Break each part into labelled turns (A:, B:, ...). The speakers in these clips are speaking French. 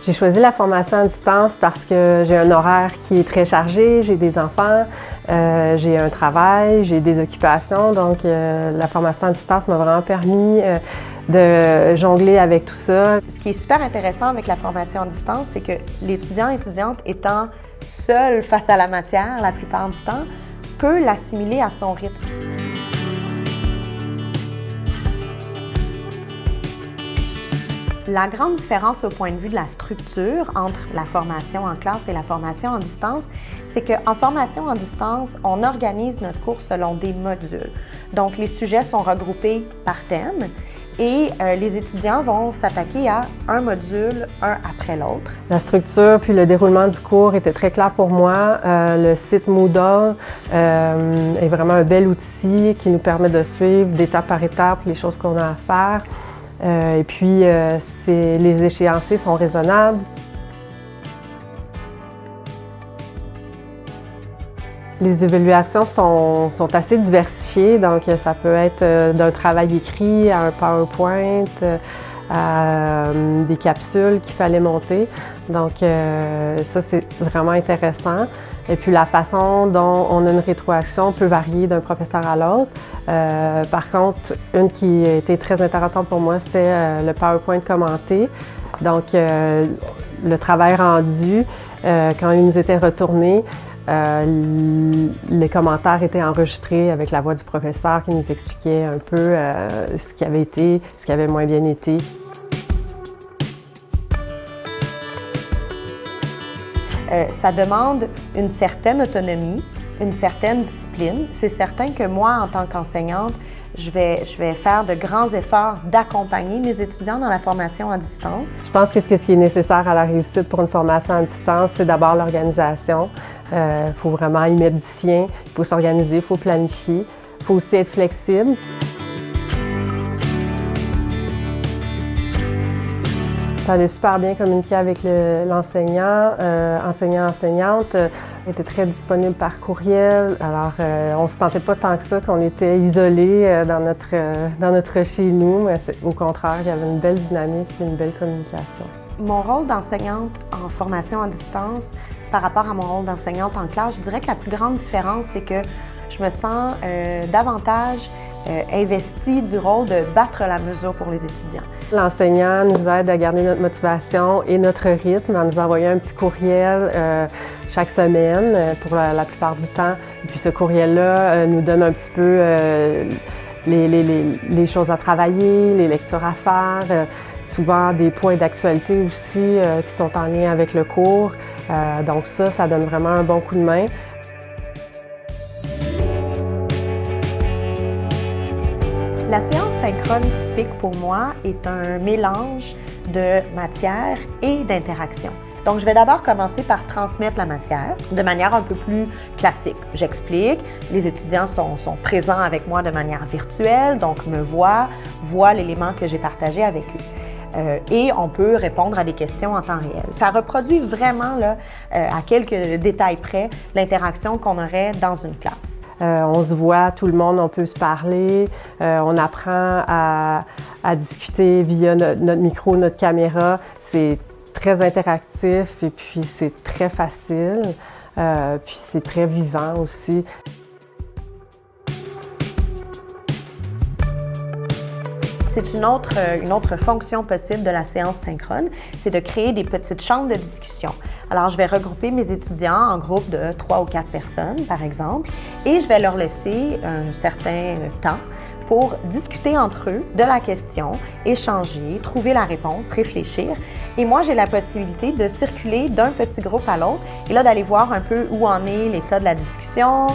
A: J'ai choisi la formation à distance parce que j'ai un horaire qui est très chargé, j'ai des enfants, j'ai un travail, j'ai des occupations. Donc, la formation à distance m'a vraiment permis de jongler avec tout ça.
B: Ce qui est super intéressant avec la formation à distance, c'est que l'étudiant et étudiante étant seul face à la matière la plupart du temps, peut l'assimiler à son rythme. La grande différence au point de vue de la structure entre la formation en classe et la formation en distance, c'est qu'en formation en distance, on organise notre cours selon des modules. Donc, les sujets sont regroupés par thème et les étudiants vont s'attaquer à un module, un après l'autre.
A: La structure puis le déroulement du cours était très clair pour moi. Le site Moodle est vraiment un bel outil qui nous permet de suivre d'étape par étape les choses qu'on a à faire. Et puis, les échéanciers sont raisonnables. Les évaluations sont assez diversifiées, donc ça peut être d'un travail écrit à un PowerPoint, à des capsules qu'il fallait monter. Donc ça, c'est vraiment intéressant. Et puis la façon dont on a une rétroaction peut varier d'un professeur à l'autre. Par contre, une qui a été très intéressante pour moi, c'est le PowerPoint commenté. Donc le travail rendu, quand il nous était retourné, les commentaires étaient enregistrés avec la voix du professeur qui nous expliquait un peu ce qui avait été, ce qui avait moins bien été.
B: Ça demande une certaine autonomie, une certaine discipline. C'est certain que moi, en tant qu'enseignante, je vais faire de grands efforts d'accompagner mes étudiants dans la formation à distance.
A: Je pense que ce qui est nécessaire à la réussite pour une formation à distance, c'est d'abord l'organisation. Il faut vraiment y mettre du sien, il faut s'organiser, il faut planifier, il faut aussi être flexible. Ça allait super bien communiquer avec l'enseignant, enseignant-enseignante. On était très disponible par courriel. Alors, on ne se sentait pas tant que ça qu'on était isolés dans notre chez nous, mais au contraire, il y avait une belle dynamique et une belle communication.
B: Mon rôle d'enseignante en formation à distance par rapport à mon rôle d'enseignante en classe, je dirais que la plus grande différence, c'est que je me sens davantage investi du rôle de battre la mesure pour les étudiants.
A: L'enseignant nous aide à garder notre motivation et notre rythme en nous envoyant un petit courriel chaque semaine pour la plupart du temps. Et puis ce courriel-là nous donne un petit peu les choses à travailler, les lectures à faire, souvent des points d'actualité aussi qui sont en lien avec le cours. Donc ça donne vraiment un bon coup de main.
B: La séance synchrone typique pour moi est un mélange de matière et d'interaction. Donc, je vais d'abord commencer par transmettre la matière de manière un peu plus classique. J'explique, les étudiants sont présents avec moi de manière virtuelle, donc me voient l'élément que j'ai partagé avec eux. Et on peut répondre à des questions en temps réel. Ça reproduit vraiment, là, à quelques détails près, l'interaction qu'on aurait dans une classe.
A: On se voit, tout le monde, on peut se parler, on apprend à discuter via notre micro, notre caméra. C'est très interactif et puis c'est très facile, puis c'est très vivant aussi.
B: C'est une autre fonction possible de la séance synchrone, c'est de créer des petites chambres de discussion. Alors, je vais regrouper mes étudiants en groupes de 3 ou 4 personnes, par exemple, et je vais leur laisser un certain temps pour discuter entre eux de la question, échanger, trouver la réponse, réfléchir. Et moi, j'ai la possibilité de circuler d'un petit groupe à l'autre et là, d'aller voir un peu où en est l'état de la discussion.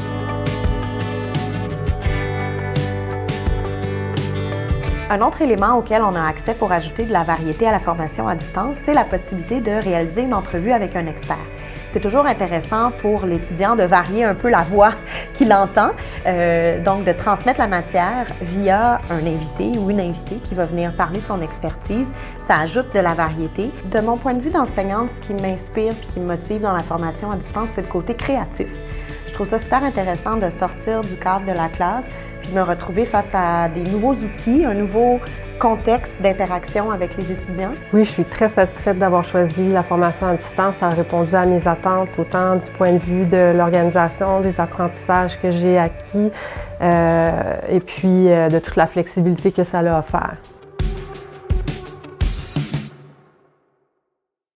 B: Un autre élément auquel on a accès pour ajouter de la variété à la formation à distance, c'est la possibilité de réaliser une entrevue avec un expert. C'est toujours intéressant pour l'étudiant de varier un peu la voix qu'il entend, donc de transmettre la matière via un invité ou une invitée qui va venir parler de son expertise. Ça ajoute de la variété. De mon point de vue d'enseignante, ce qui m'inspire et qui me motive dans la formation à distance, c'est le côté créatif. Je trouve ça super intéressant de sortir du cadre de la classe puis me retrouver face à des nouveaux outils, un nouveau contexte d'interaction avec les étudiants.
A: Oui, je suis très satisfaite d'avoir choisi la formation à distance. Ça a répondu à mes attentes, autant du point de vue de l'organisation, des apprentissages que j'ai acquis, et puis de toute la flexibilité que ça a offert.